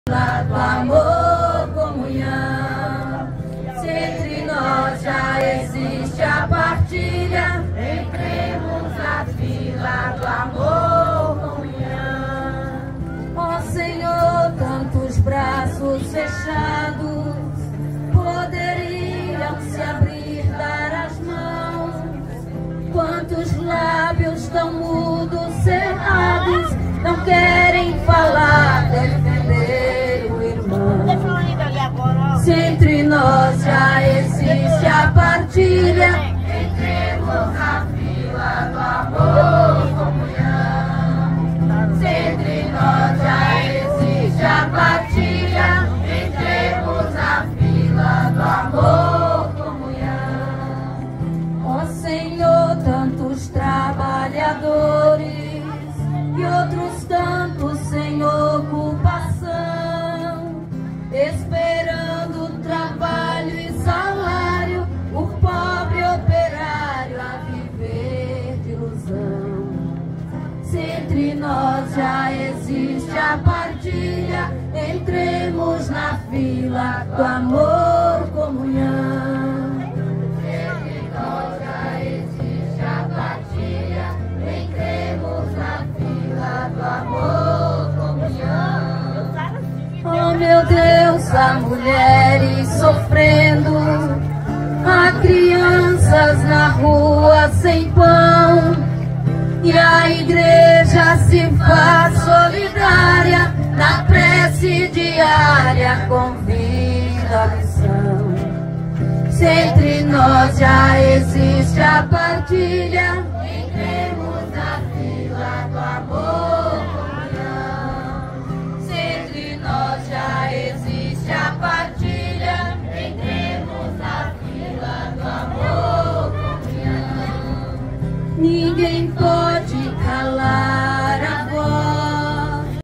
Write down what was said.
Do amor, comunhão. Se entre nós já existe a partilha, entremos na fila do amor, comunhão. Ó Senhor, tantos braços fechados poderiam se abrir, dar as mãos. Quantos lábios tão mudos, cerrados, não querem falar, defender o irmão. Se entre nós já existe a partilha, entremos na fila do amor, comunhão. Se entre nós já existe a partilha, entremos na fila do amor, comunhão. Ó Senhor, tantos trabalhadores e outros tantos sem ocupação, esperando trabalho e salário, o pobre operário a viver de ilusão. Se entre nós já existe a partilha, entremos na fila do amor, comunhão. Se entre nós já existe a partilha, entremos na fila do amor, comunhão. Oh meu Deus, há mulheres sofrendo, há crianças na rua sem pão, e a igreja se faz solidária, na prece diária convida a lição. Se entre nós já existe a partilha, entremos na fila do amor.